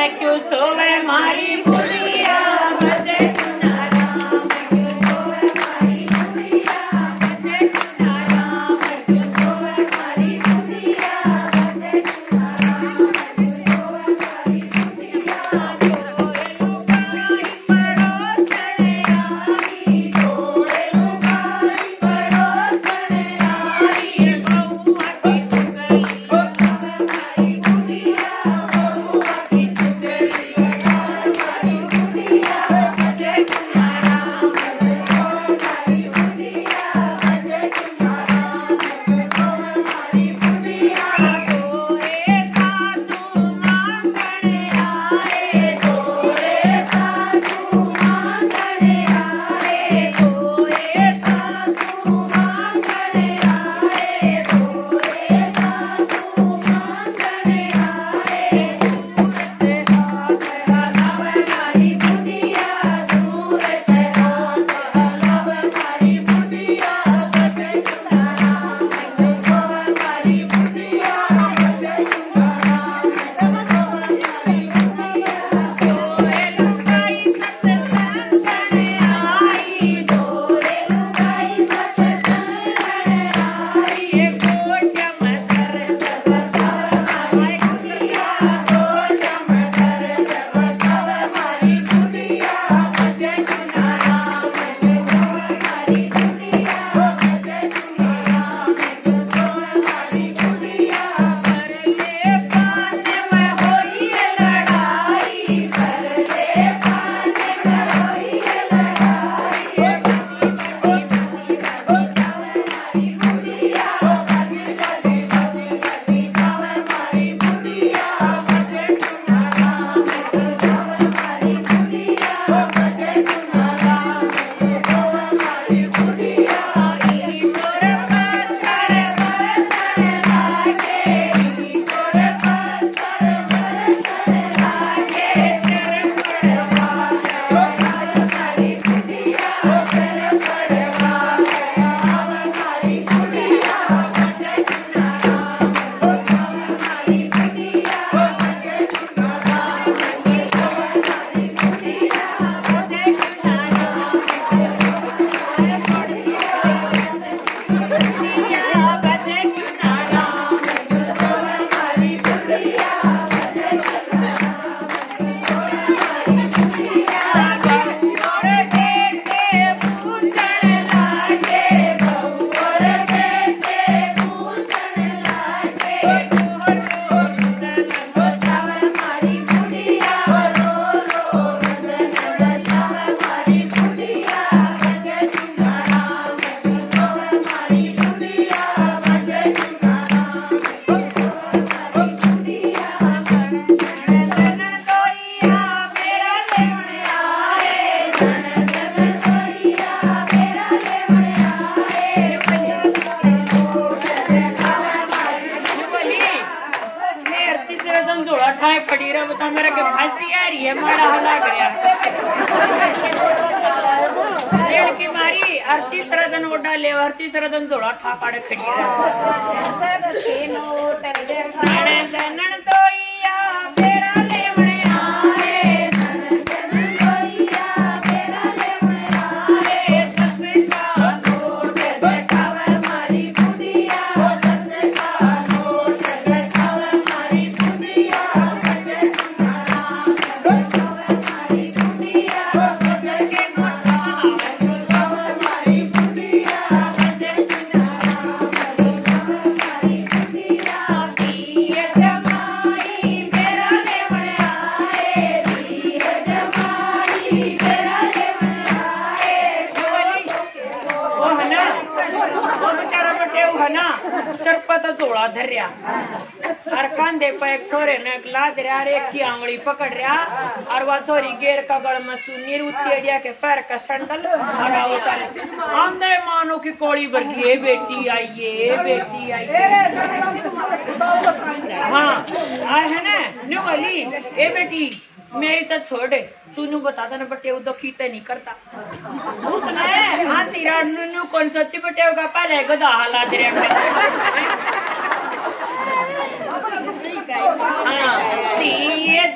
मैं क्यों सोवे मारी बुढ़िया बजे चुनाराम क्यों सोवे मारी बुढ़िया बजे चुनाराम क्यों सोवे मारी बुढ़िया बजे चुनाराम क्यों सोवे मारी बुढ़िया तोरे लुगाई पड़ोसने आई बहुआ की टुकड़ी मारी बुढ़िया बहुआ की टुकड़ी मारी बुढ़िया बजे चुनाराम क्यों सोवे मारी बुढ़िया बजे चुनाराम क्यों सोवे मारी बुढ़िया तोरे सासू मांगणे आए तोरे सासू मांगणे आए तोरे सासू मांगणे आए तोरे सासू मांगणे आए दूर से हाथ हलावे मारी बुढ़िया दूर से हाथ हलावे मारी बुढ़िया बजे चुनाराम क्यों सोवे मारी बुढ़िया बजे चुनाराम क्यों सोवे मारी बुढ़िया तोरे लुगाई सत्संगणे आई तोरे लुगाई सत्संगणे आई कोट्या में सर जब सावे मारी बुढ़िया कोट्या में सर जब सावे मारी बुढ़िया बजे चुनाराम क्यों सोवे मारी बुढ़िया बजे चुनाराम क्यों सोवे मारी बुढ़िया परले पाने में होई लड़ाई परले पाने में होई लड़ाई मारी बुढ़िया बदी बदी बदी बदी जावे मारी बुढ़िया बजे चुनाराम क्यों सोवे मारी बुढ़िया बजे चुनाराम क्यों सोवे मारी बुढ़िया ई तोरे पत्थर बरसने लागे ई तोरे पत्थर बरसने लागे तेरे पड़वा आवे मारी बुढ़िया तेरे पड़वा आवे मारी बुढ़िया बजे चुनाराम क्यों सोवे मारी बुढ़िया बजे चुनाराम क्यों सोवे मारी बुढ़िया बजे चुनाराम क्यों सोवे मारी बुढ़िया बजे चुनाराम क्यों सोवे मारी बुढ़िया बजे चुनाराम क्यों सोवे मारी बुढ़िया बहु और बेटे पूछने लागे बहु और बेटे पूछने लागे रो रो रुदन बचावे मारी बुढ़िया रो रो रुदन बचावे मारी बुढ़िया बजे चुनाराम क्यों सोवे मारी बुढ़िया बजे चुनाराम क्यों सोवे मारी बुढ़िया धन लोइया मेरा लेवणे आए धन लोइया मेरा लेवणे आए बजा के कोट देखावे मारी बुढ़िया मेरे तीसरे दिन जोड़ा ठाए खड़ी रहा बता मेरे के फांसी आ रही है मारा हला गया रेल की मारी और तीसरा दिन ओडा ले और तीसरा दिन जोड़ा ठा पाड़े खड़ी रहा धन दोइया मेरा लेवणे आए धन दोइया मेरा लेवणे आए दस का नोट देखावे मारी बुढ़िया दस का नोट देखावे मारी बुढ़िया बजे चुनाराम क्यों सोवे मारी बुढ़िया बजे चुनाराम क्यों सोवे मारी बुढ़िया बजे चुनाराम क्यों सोवे मारी बुढ़िया दिए जमाई मेरा लेवणे आए दिए जमाई मेरा लेवणे आए वो हना वो बेचारा बटे वो हना सरपत जोड़ा धर्या और कांधे पे एक छोरे ने लाद रहा और एक की आंगली पकड़ रहा और वह छोरी गेर का गड़ में सुनीर उतेड़िया के पैर का संडल और वो चल आंधे मानो की कोड़ी बरकी है बेटी आइए बेटी आइए हाँ आए है ना न्यू वाली ए बेटी मेरी तो छोड़ तूने बता देना बटे वो खीते नहीं करता उसने हाँ तेरा न्यू कौन सच्ची बटे होगा पहले गधा हालात दे हाँ